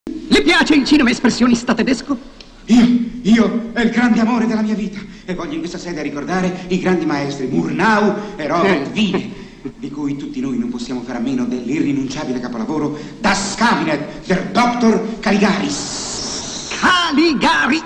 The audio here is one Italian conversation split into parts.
Le piace il cinema espressionista tedesco? Io è il grande amore della mia vita e voglio in questa sede ricordare i grandi maestri Murnau e Robert Wiene, di cui tutti noi non possiamo fare a meno dell'irrinunciabile capolavoro Das Kabinett der Dr. Caligaris. Caligari!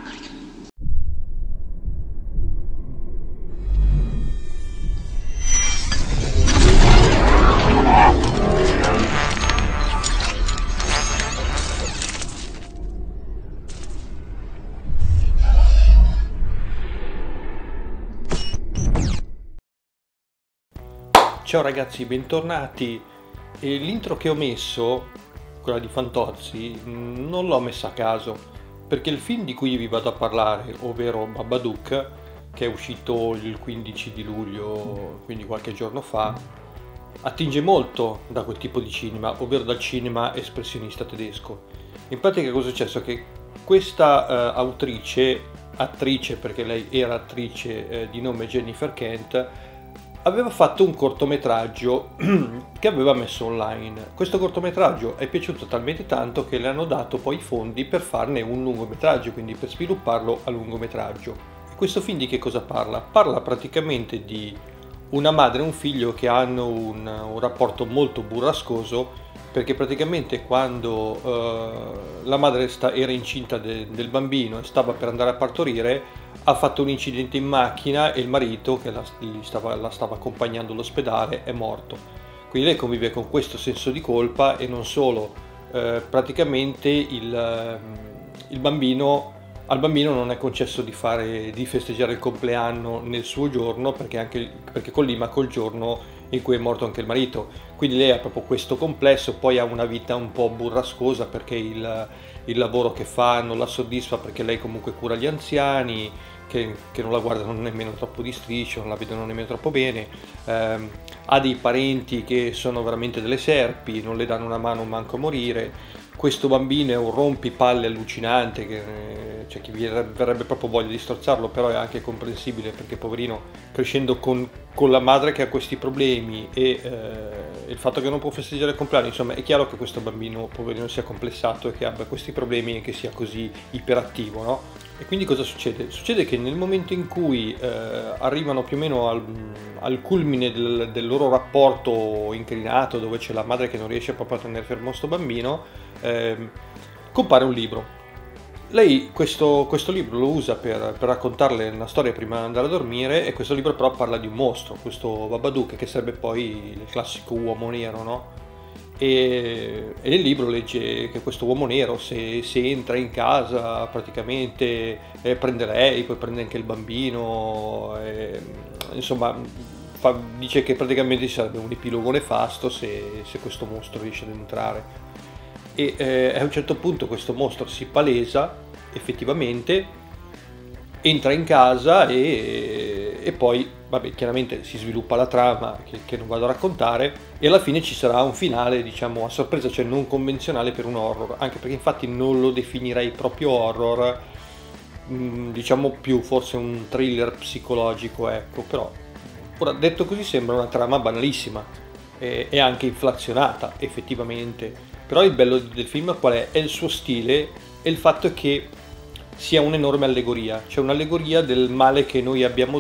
Ciao ragazzi, bentornati. E l'intro che ho messo, quella di Fantozzi, non l'ho messa a caso, perché il film di cui vi vado a parlare, ovvero Babadook, che è uscito il 15 di luglio, quindi qualche giorno fa, attinge molto da quel tipo di cinema, ovvero dal cinema espressionista tedesco. In pratica cosa è successo? Che questa attrice, perché lei era attrice di nome Jennifer Kent, aveva fatto un cortometraggio che aveva messo online. Questo cortometraggio è piaciuto talmente tanto che le hanno dato poi i fondi per farne un lungometraggio, quindi per svilupparlo a lungometraggio. E questo film di che cosa parla? Parla praticamente di una madre e un figlio che hanno un rapporto molto burrascoso, perché praticamente quando la madre era incinta del bambino e stava per andare a partorire, ha fatto un incidente in macchina e il marito che la stava accompagnando all'ospedale è morto. Quindi lei convive con questo senso di colpa e non solo, praticamente al bambino non è concesso di festeggiare il compleanno nel suo giorno, perché collima col giorno in cui è morto anche il marito. Quindi lei ha proprio questo complesso, poi ha una vita un po' burrascosa perché il lavoro che fa non la soddisfa, perché lei comunque cura gli anziani che non la guardano nemmeno troppo di striscio, non la vedono nemmeno troppo bene, ha dei parenti che sono veramente delle serpi, non le danno una mano manco a morire. Questo bambino è un rompipalle allucinante, cioè chi verrebbe proprio voglia di strozzarlo, però è anche comprensibile perché poverino, crescendo con la madre che ha questi problemi e il fatto che non può festeggiare il compleanno, insomma è chiaro che questo bambino poverino sia complessato e che abbia questi problemi e che sia così iperattivo, no? E quindi cosa succede? Succede che nel momento in cui arrivano più o meno al culmine del loro rapporto incrinato, dove c'è la madre che non riesce proprio a tenere fermo sto bambino, compare un libro. Lei questo libro lo usa per raccontarle una storia prima di andare a dormire, e questo libro però parla di un mostro, questo Babadook, che sarebbe poi il classico uomo nero, no? E nel libro legge che questo uomo nero, se entra in casa, praticamente prende lei, poi prende anche il bambino, insomma dice che praticamente ci sarebbe un epilogo nefasto se questo mostro riesce ad entrare. E a un certo punto questo mostro si palesa, effettivamente entra in casa e poi, vabbè, chiaramente si sviluppa la trama che non vado a raccontare, e alla fine ci sarà un finale, diciamo, a sorpresa, cioè non convenzionale per un horror, anche perché infatti non lo definirei proprio horror, diciamo più forse un thriller psicologico, ecco. Però ora, detto così, sembra una trama banalissima e anche inflazionata effettivamente, però il bello del film qual è? È il suo stile e il fatto che sia un'enorme allegoria, cioè un'allegoria del male che noi abbiamo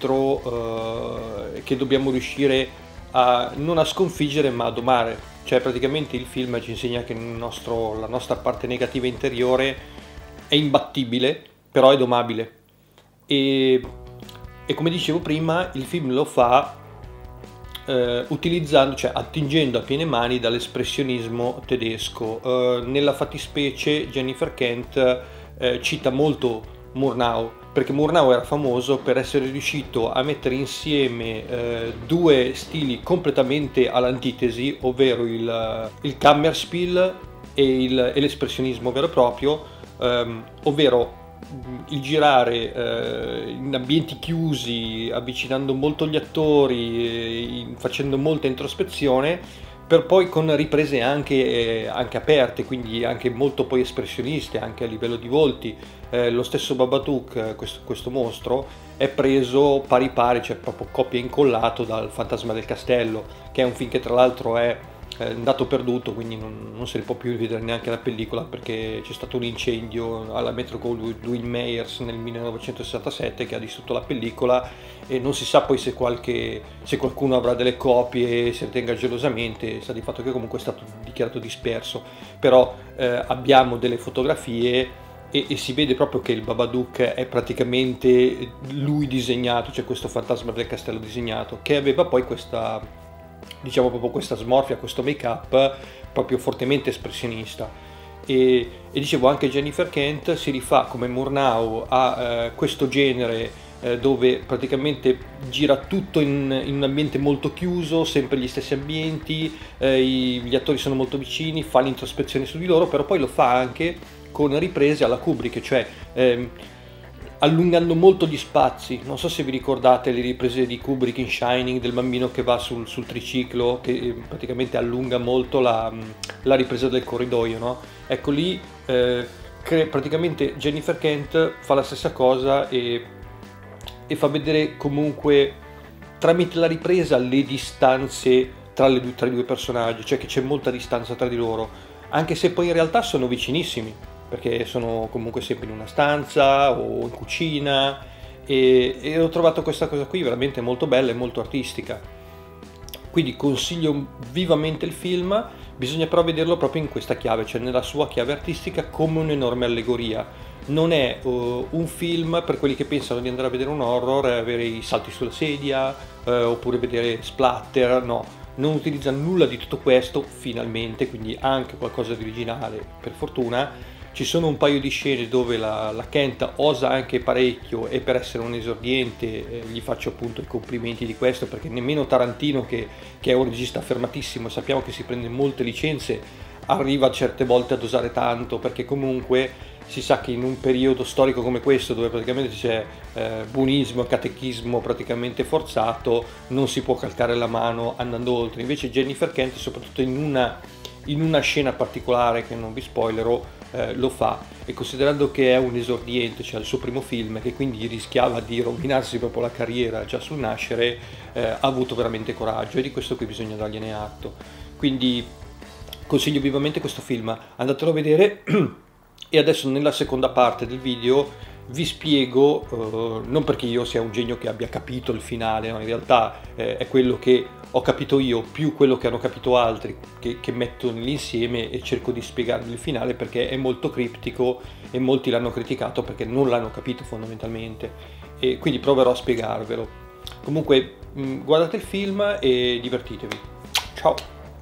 dentro, che dobbiamo riuscire non a sconfiggere ma a domare. Cioè praticamente il film ci insegna che la nostra parte negativa interiore è imbattibile, però è domabile. E come dicevo prima, il film lo fa utilizzando, cioè attingendo a piene mani dall'espressionismo tedesco. Nella fattispecie Jennifer Kent cita molto Murnau, perché Murnau era famoso per essere riuscito a mettere insieme due stili completamente all'antitesi, ovvero il Kammerspiel e l'espressionismo vero e proprio, ovvero il girare in ambienti chiusi, avvicinando molto gli attori, facendo molta introspezione, per poi con riprese anche aperte, quindi anche molto poi espressioniste, anche a livello di volti. Lo stesso Babadook, questo mostro, è preso pari pari, cioè proprio copia e incollato dal Fantasma del Castello, che è un film che tra l'altro è andato perduto, quindi non se ne può più rivedere neanche la pellicola, perché c'è stato un incendio alla Metro-Goldwyn Mayers nel 1967 che ha distrutto la pellicola, e non si sa poi se qualcuno avrà delle copie e se le tenga gelosamente. Sta di fatto che comunque è stato dichiarato disperso, però abbiamo delle fotografie e si vede proprio che il Babadook è praticamente lui disegnato, cioè questo fantasma del castello disegnato, che aveva poi questa, diciamo, proprio questa smorfia, questo make up proprio fortemente espressionista. E dicevo, anche Jennifer Kent si rifà come Murnau a questo genere dove praticamente gira tutto in un ambiente molto chiuso, sempre gli stessi ambienti, gli attori sono molto vicini, fa l'introspezione su di loro, però poi lo fa anche con riprese alla Kubrick, cioè allungando molto gli spazi. Non so se vi ricordate le riprese di Kubrick in Shining del bambino che va sul triciclo, che praticamente allunga molto la ripresa del corridoio, no? Ecco, lì praticamente Jennifer Kent fa la stessa cosa e fa vedere comunque tramite la ripresa le distanze tra i due personaggi, cioè che c'è molta distanza tra di loro, anche se poi in realtà sono vicinissimi, perché sono comunque sempre in una stanza o in cucina, e ho trovato questa cosa qui veramente molto bella e molto artistica. Quindi consiglio vivamente il film, bisogna però vederlo proprio in questa chiave, cioè nella sua chiave artistica, come un'enorme allegoria. Non è un film per quelli che pensano di andare a vedere un horror e avere i salti sulla sedia oppure vedere splatter, no, non utilizza nulla di tutto questo finalmente, quindi anche qualcosa di originale, per fortuna. Ci sono un paio di scene dove la Kent osa anche parecchio, e per essere un esordiente gli faccio appunto i complimenti di questo, perché nemmeno Tarantino, che è un regista affermatissimo, sappiamo che si prende molte licenze, arriva certe volte a dosare tanto, perché comunque si sa che in un periodo storico come questo, dove praticamente c'è buonismo e catechismo praticamente forzato, non si può calcare la mano andando oltre. Invece Jennifer Kent, soprattutto in una scena particolare che non vi spoilerò, lo fa, e considerando che è un esordiente, cioè il suo primo film, che quindi rischiava di rovinarsi proprio la carriera già sul nascere, ha avuto veramente coraggio, e di questo qui bisogna dargliene atto. Quindi consiglio vivamente questo film, andatelo a vedere. E adesso nella seconda parte del video vi spiego, non perché io sia un genio che abbia capito il finale, no? In realtà è quello che ho capito io, più quello che hanno capito altri, che metto nell'insieme e cerco di spiegarvi il finale, perché è molto criptico e molti l'hanno criticato perché non l'hanno capito fondamentalmente, e quindi proverò a spiegarvelo. Comunque guardate il film e divertitevi. Ciao!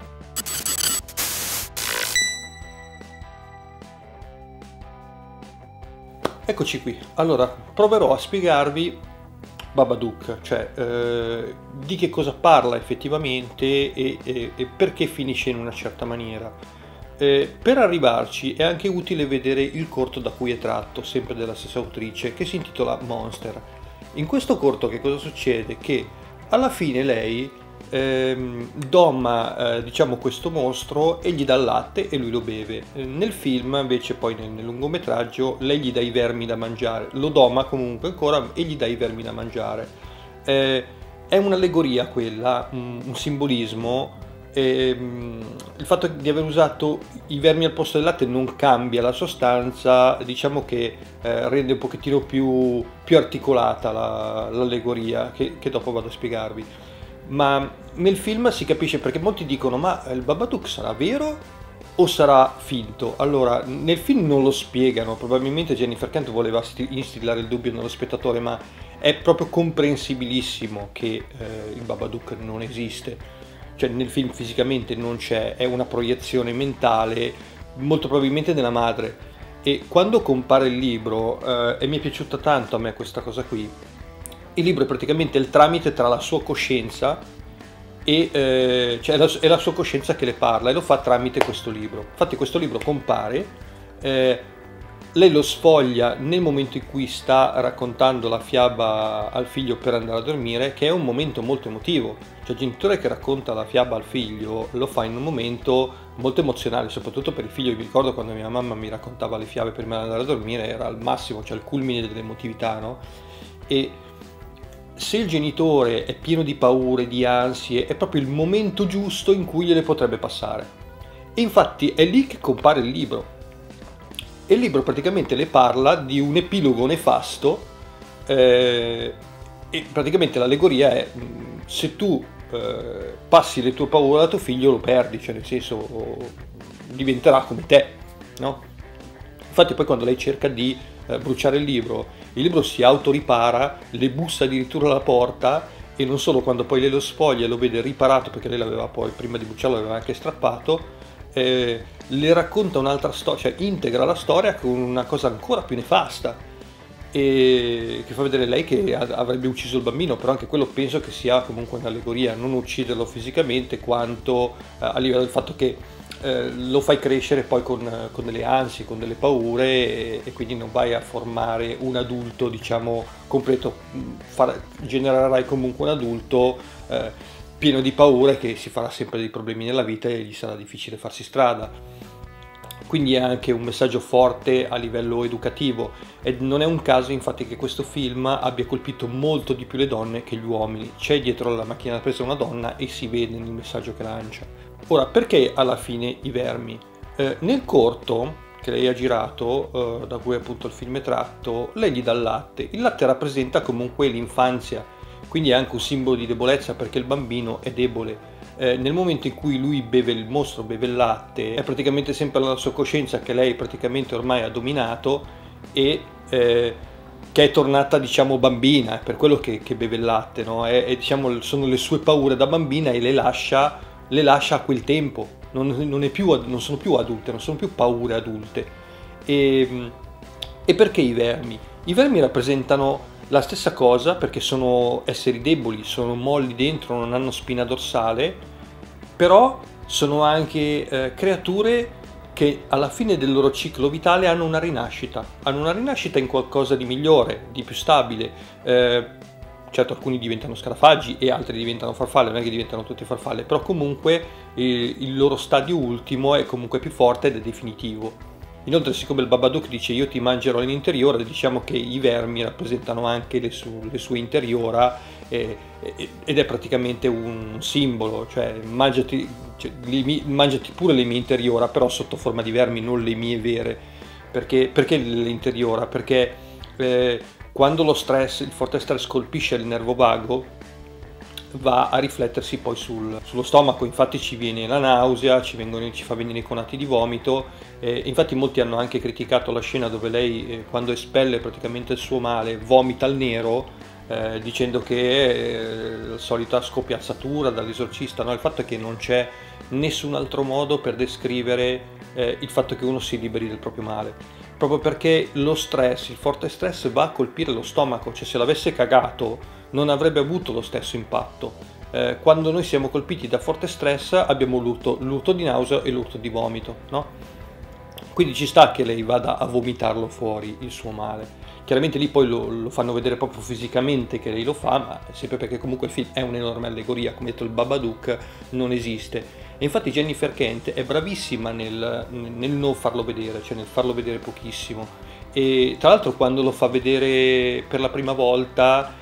Eccoci qui, allora proverò a spiegarvi Babadook, cioè di che cosa parla effettivamente e perché finisce in una certa maniera. Per arrivarci è anche utile vedere il corto da cui è tratto, sempre della stessa autrice, che si intitola Monster. In questo corto che cosa succede? Che alla fine lei doma diciamo questo mostro e gli dà il latte e lui lo beve. Nel film invece, poi nel lungometraggio, lei gli dà i vermi da mangiare, lo doma comunque ancora e gli dà i vermi da mangiare. È un'allegoria quella, un simbolismo. Il fatto di aver usato i vermi al posto del latte non cambia la sostanza, diciamo che rende un pochettino più articolata l'allegoria, che dopo vado a spiegarvi. Ma nel film si capisce, perché molti dicono: ma il Babadook sarà vero o sarà finto? Allora, nel film non lo spiegano, probabilmente Jennifer Kent voleva instillare il dubbio nello spettatore, ma è proprio comprensibilissimo che il Babadook non esiste, cioè nel film fisicamente non c'è, è una proiezione mentale, molto probabilmente della madre. E quando compare il libro, e mi è piaciuta tanto a me questa cosa qui, il libro è praticamente il tramite tra la sua coscienza e cioè è la sua coscienza che le parla, e lo fa tramite questo libro. Infatti questo libro compare, lei lo sfoglia nel momento in cui sta raccontando la fiaba al figlio per andare a dormire, che è un momento molto emotivo. Cioè il genitore che racconta la fiaba al figlio lo fa in un momento molto emozionale, soprattutto per il figlio. Io mi ricordo quando mia mamma mi raccontava le fiabe per andare a dormire, era al massimo, cioè il culmine dell'emotività, no? E se il genitore è pieno di paure, di ansie, è proprio il momento giusto in cui gliele potrebbe passare. E infatti è lì che compare il libro. E il libro praticamente le parla di un epilogo nefasto, e praticamente l'allegoria è: se tu passi le tue paure a tuo figlio, lo perdi, cioè nel senso diventerà come te, no? Infatti poi quando lei cerca di bruciare il libro si autoripara, le bussa addirittura alla porta, e non solo, quando poi lei lo spoglia e lo vede riparato, perché lei l'aveva poi, prima di bruciarlo, l'aveva anche strappato, le racconta un'altra storia, cioè integra la storia con una cosa ancora più nefasta, e che fa vedere lei che avrebbe ucciso il bambino. Però anche quello penso che sia comunque un'allegoria, non ucciderlo fisicamente quanto a livello del fatto che lo fai crescere poi con delle ansie, con delle paure, e quindi non vai a formare un adulto, diciamo, completo. Genererai comunque un adulto pieno di paure, che si farà sempre dei problemi nella vita e gli sarà difficile farsi strada. Quindi è anche un messaggio forte a livello educativo, e non è un caso infatti che questo film abbia colpito molto di più le donne che gli uomini. C'è dietro la macchina da presa una donna e si vede nel messaggio che lancia. Ora, perché alla fine i vermi? Nel corto che lei ha girato, da cui appunto il film è tratto, lei gli dà il latte. Il latte rappresenta comunque l'infanzia, quindi è anche un simbolo di debolezza, perché il bambino è debole. Nel momento in cui lui beve, il mostro beve il latte, è praticamente sempre la sua coscienza che lei praticamente ormai ha dominato, e che è tornata, diciamo, bambina. È per quello che beve il latte, no? Diciamo, sono le sue paure da bambina, e le lascia a quel tempo. Non sono più adulte, non sono più paure adulte. E perché i vermi? I vermi rappresentano la stessa cosa, perché sono esseri deboli, sono molli dentro, non hanno spina dorsale, però sono anche creature che alla fine del loro ciclo vitale hanno una rinascita in qualcosa di migliore, di più stabile. Certo, alcuni diventano scarafaggi e altri diventano farfalle, non è che diventano tutti farfalle, però comunque il loro stadio ultimo è comunque più forte ed è definitivo. Inoltre, siccome il Babadook dice io ti mangerò l'interiora, diciamo che i vermi rappresentano anche le sue interiora, ed è praticamente un simbolo, cioè mangiati pure le mie interiora, però sotto forma di vermi, non le mie vere. Perché l'interiora? Perché quando il forte stress colpisce il nervo vago, va a riflettersi poi sullo stomaco. Infatti ci viene la nausea, ci fa venire i conati di vomito. Infatti molti hanno anche criticato la scena dove lei, quando espelle praticamente il suo male, vomita il nero, dicendo che è la solita scoppiazzatura dall'esorcista, no? Il fatto è che non c'è nessun altro modo per descrivere il fatto che uno si liberi del proprio male, proprio perché il forte stress va a colpire lo stomaco. Cioè, se l'avesse cagato non avrebbe avuto lo stesso impatto. Quando noi siamo colpiti da forte stress abbiamo l'urto di nausea e l'urto di vomito, no? Quindi ci sta che lei vada a vomitarlo fuori il suo male. Chiaramente lì poi lo fanno vedere proprio fisicamente che lei lo fa, ma sempre perché comunque il film è un'enorme allegoria. Come detto, il Babadook non esiste. E infatti Jennifer Kent è bravissima nel non farlo vedere, cioè nel farlo vedere pochissimo. E tra l'altro quando lo fa vedere per la prima volta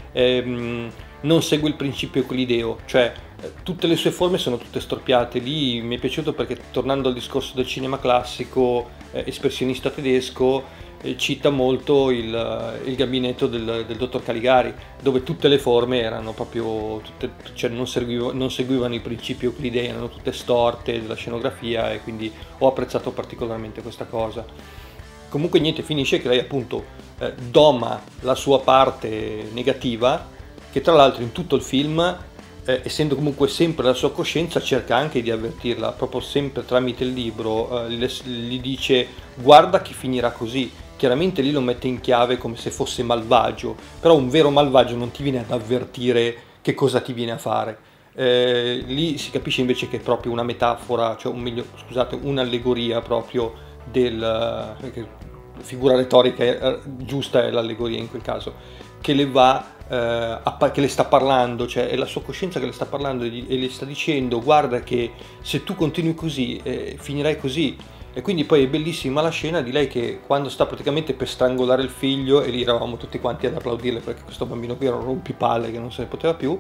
non segue il principio euclideo, cioè tutte le sue forme sono tutte storpiate. Lì mi è piaciuto perché, tornando al discorso del cinema classico espressionista tedesco, cita molto il gabinetto del dottor Caligari, dove tutte le forme erano proprio cioè non seguivano i principi euclidei, erano tutte storte della scenografia, e quindi ho apprezzato particolarmente questa cosa. Comunque niente, finisce che lei appunto doma la sua parte negativa, che tra l'altro in tutto il film, essendo comunque sempre la sua coscienza, cerca anche di avvertirla, proprio sempre tramite il libro, gli dice guarda che finirà così. Chiaramente lì lo mette in chiave come se fosse malvagio, però un vero malvagio non ti viene ad avvertire che cosa ti viene a fare. Lì si capisce invece che è proprio una metafora, cioè un'allegoria proprio figura retorica giusta è l'allegoria in quel caso, che le sta parlando, cioè è la sua coscienza che le sta parlando e le sta dicendo guarda che se tu continui così finirai così. E quindi poi è bellissima la scena di lei che quando sta praticamente per strangolare il figlio, e lì eravamo tutti quanti ad applaudirle perché questo bambino qui era un rompipalle che non se ne poteva più,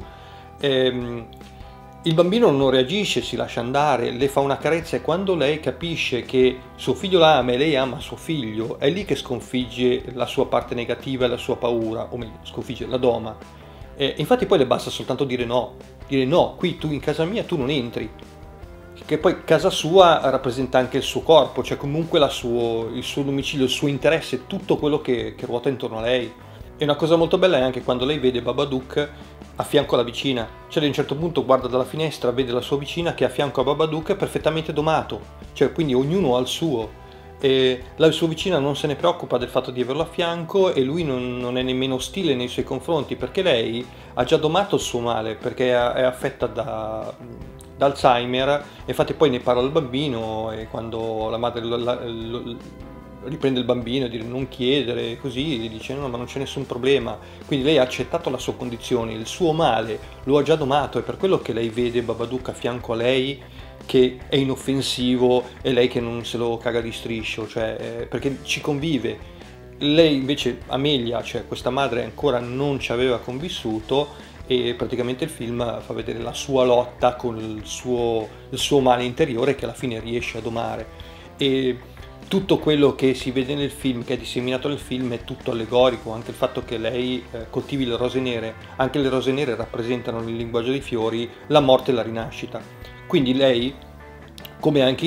il bambino non reagisce, si lascia andare, le fa una carezza, e quando lei capisce che suo figlio la ama e lei ama suo figlio, è lì che sconfigge la sua parte negativa e la sua paura, o meglio, sconfigge la doma. Infatti poi le basta soltanto dire no, qui tu in casa mia tu non entri, che poi casa sua rappresenta anche il suo corpo, cioè comunque il suo domicilio, il suo interesse, tutto quello che ruota intorno a lei. E una cosa molto bella è anche quando lei vede Babadook a fianco alla vicina, cioè a un certo punto guarda dalla finestra, vede la sua vicina che a fianco a Babadook è perfettamente domato, cioè quindi ognuno ha il suo, e la sua vicina non se ne preoccupa del fatto di averlo a fianco, e lui non è nemmeno ostile nei suoi confronti, perché lei ha già domato il suo male, perché è affetta da Alzheimer, e infatti poi ne parla al bambino, e quando la madre riprende il bambino e dire non chiedere, così gli dice no, ma non c'è nessun problema, quindi lei ha accettato la sua condizione, il suo male lo ha già domato, è per quello che lei vede Babadook a fianco a lei che è inoffensivo, e lei che non se lo caga di striscio, cioè perché ci convive. Lei invece, Amelia, cioè questa madre, ancora non ci aveva convissuto, e praticamente il film fa vedere la sua lotta con il suo male interiore che alla fine riesce a domare. E tutto quello che si vede nel film, che è disseminato nel film, è tutto allegorico, anche il fatto che lei coltivi le rose nere, anche le rose nere rappresentano nel linguaggio dei fiori la morte e la rinascita. Quindi lei, come anche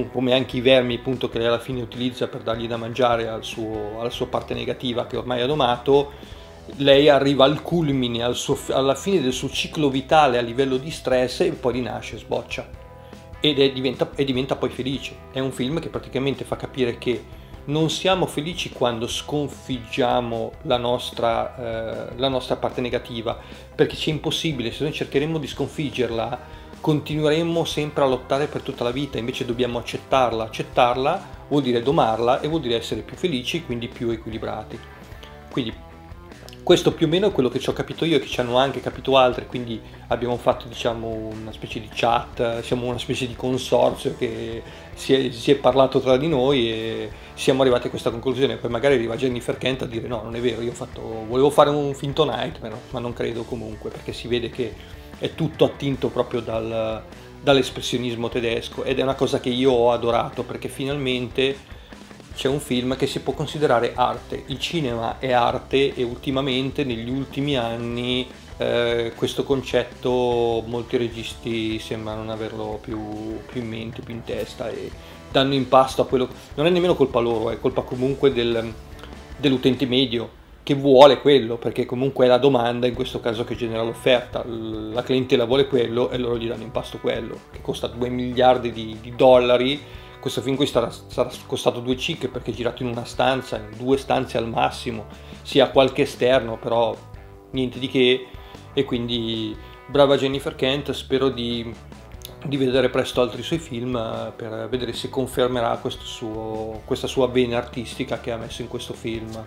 i vermi appunto che lei alla fine utilizza per dargli da mangiare alla sua parte negativa che ormai ha domato, lei arriva al culmine, alla fine del suo ciclo vitale a livello di stress, e poi rinasce, sboccia. Diventa poi felice. È un film che praticamente fa capire che non siamo felici quando sconfiggiamo la nostra parte negativa, perché c'è impossibile. Se noi cercheremo di sconfiggerla continueremo sempre a lottare per tutta la vita, invece dobbiamo accettarla vuol dire domarla, e vuol dire essere più felici, quindi più equilibrati. Quindi questo più o meno è quello che ci ho capito io, e che ci hanno anche capito altri, quindi abbiamo fatto, diciamo, una specie di chat, siamo una specie di consorzio che si è parlato tra di noi, e siamo arrivati a questa conclusione. Poi magari arriva Jennifer Kent a dire no, non è vero, volevo fare un finto Nightmare, ma non credo comunque, perché si vede che è tutto attinto proprio dall'espressionismo tedesco, ed è una cosa che io ho adorato, perché finalmente c'è un film che si può considerare arte. Il cinema è arte, e ultimamente, negli ultimi anni, questo concetto molti registi sembrano non averlo più in mente, più in testa, e danno in pasto a quello. Non è nemmeno colpa loro, è colpa comunque dell'utente medio, che vuole quello, perché comunque è la domanda in questo caso che genera l'offerta. La clientela vuole quello, e loro gli danno in pasto quello, che costa 2 miliardi di dollari. Questo film qui sarà costato 2 cicche, perché è girato in una stanza, in 2 stanze al massimo, sia qualche esterno, però niente di che. E quindi brava Jennifer Kent, spero di vedere presto altri suoi film, per vedere se confermerà questa sua vena artistica che ha messo in questo film.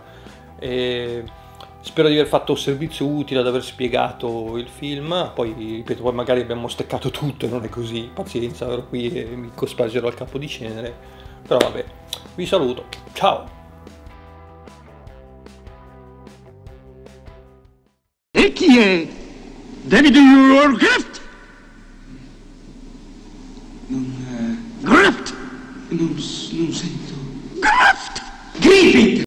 E spero di aver fatto un servizio utile, ad aver spiegato il film. Poi ripeto, poi magari abbiamo steccato tutto, e non è così, pazienza, ero qui e mi cospargerò il capo di cenere, però vabbè, vi saluto, ciao! E chi è? David Warcraft? Non Graft! sento.